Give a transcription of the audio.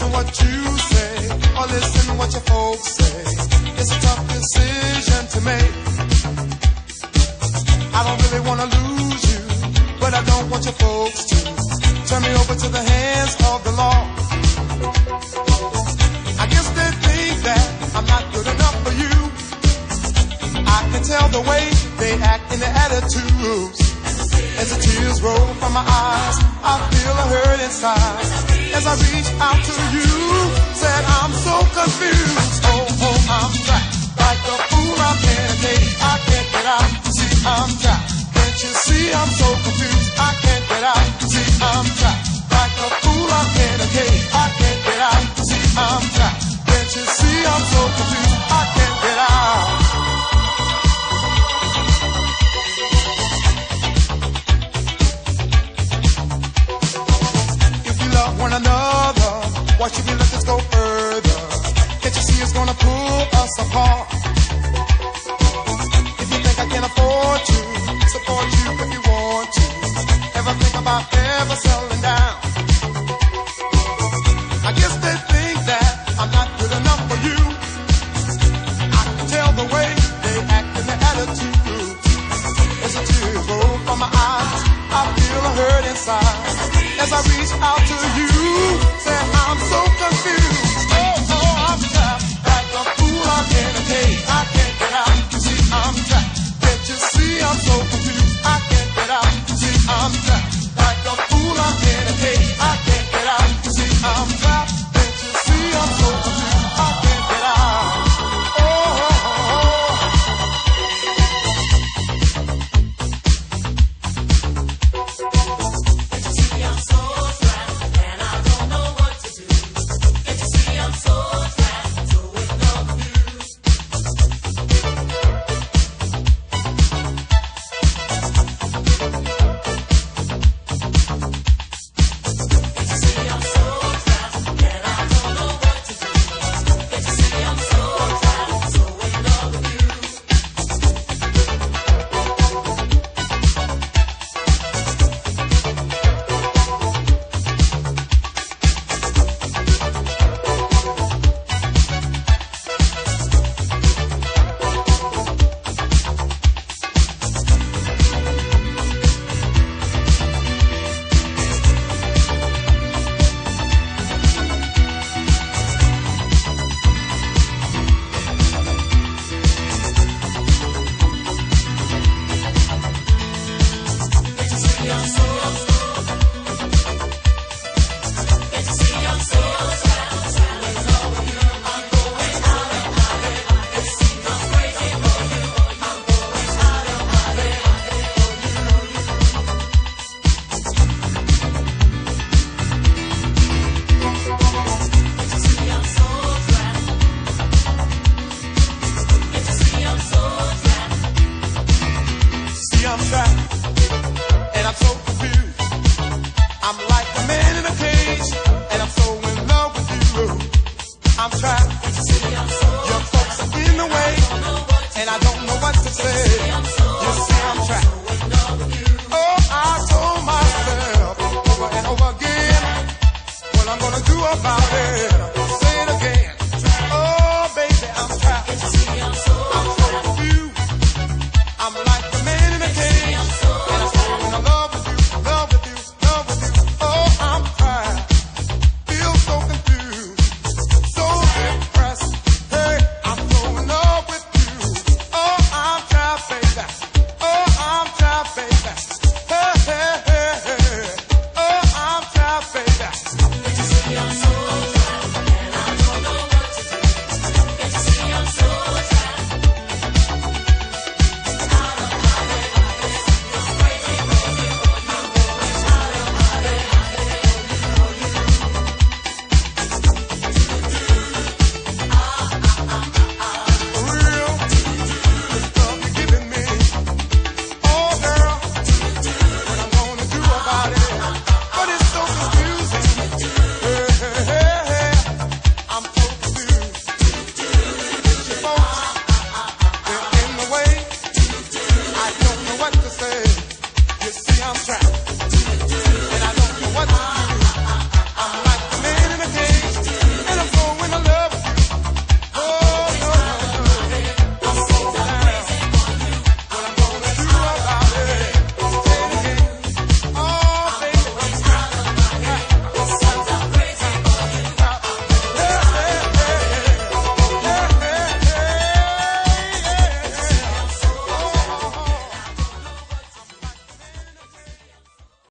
listen what you say or listen what your folks say. It's a tough decision to make. I don't really want to lose you, but I don't want your folks to turn me over to the hands of the law. I guess they think that I'm not good enough for you. I can tell the way they act in their attitudes. As the tears roll from my eyes, I feel a hurt inside. As I reach out to you, said I'm so confused. Oh, I'm trapped. Like a fool, I'm in a cage. I can't get out. See, I'm trapped. Can't you see I'm so confused? I can't get out. See, I'm trapped. Like a fool, I'm in a cage. I can't get out. See, I'm trapped. Can't you see I'm so confused? I can't get out. One another, why should we let this go further? Can't you see it's gonna pull us apart? If you think I can afford to support you if you want to, ever think about ever selling down?